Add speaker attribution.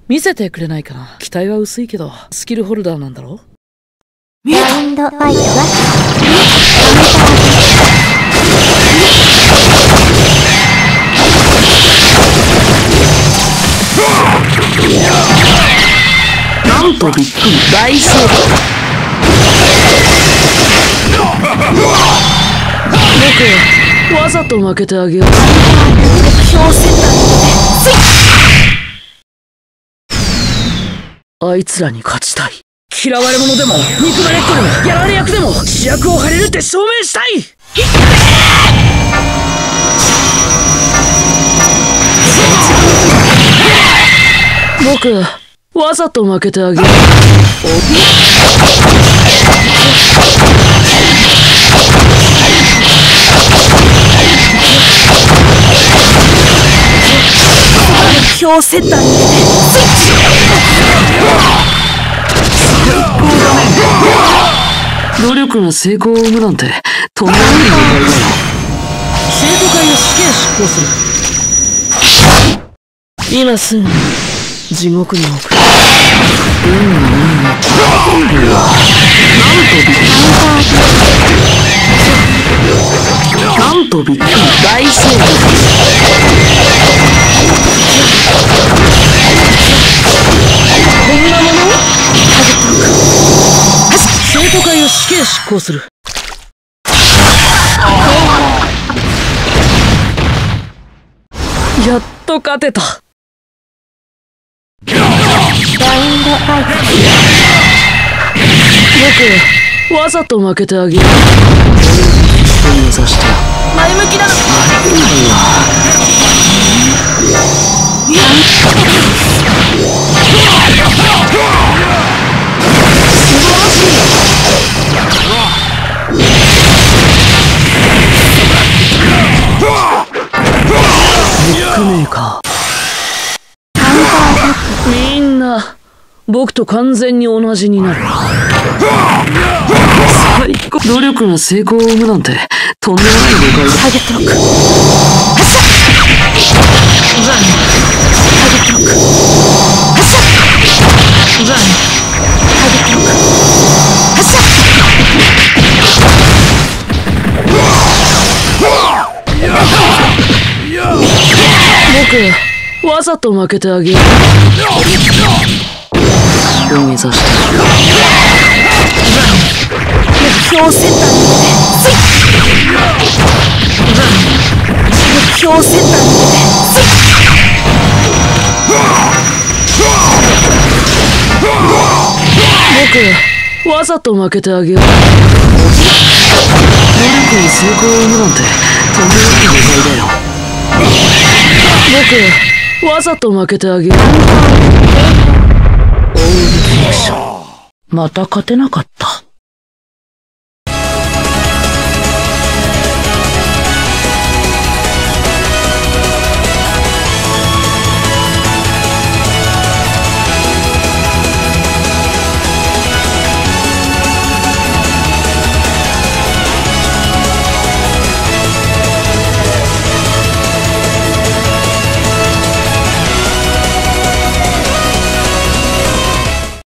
Speaker 1: 見せてくれないかな。期待は薄いけど、スキルホルダーなんだろ。
Speaker 2: ラウンドファイトは
Speaker 1: なんとびっくり。大成功。僕、わざと負けてあげよう。
Speaker 2: 目標セッ
Speaker 1: あいつらに勝ちたい。嫌われ者でも憎まれっ子でもやられ役でも主役を張れるって証明したい。僕、わざと負けてあげる。
Speaker 2: 目標セッターに入れてスイッチ。
Speaker 1: 最高だね。努力が成功を生むなんてとんでもない問題だよ。生徒会の死刑執行する。今すぐ地獄に送る。なんとびっくり。大成功。こんなもの？生徒会を死刑執行する。やっと勝てた。
Speaker 2: ラウンドファイト。
Speaker 1: 僕、わざと負けてあげる。目指して
Speaker 2: 前向きなの。
Speaker 1: ブックメーカー。みんな僕と完全に同じになる。最高。努力が成功を生むなんてとんでもない誤解だ。
Speaker 2: ターゲットロック。
Speaker 1: ザン。
Speaker 2: ターゲットロック。
Speaker 1: ザン。
Speaker 2: ターゲットロック。発射。
Speaker 1: 僕、わざと負けてあげる。目指して
Speaker 2: 目標セッターに入れてスイッチ。目標セッターに入れてスイッチ。
Speaker 1: 僕、わざと負けてあげよう。努力に成功を生むなんてとんでもない誤解だよ。僕、わざと負けてあげよう。オールフィクション。また勝てなかった。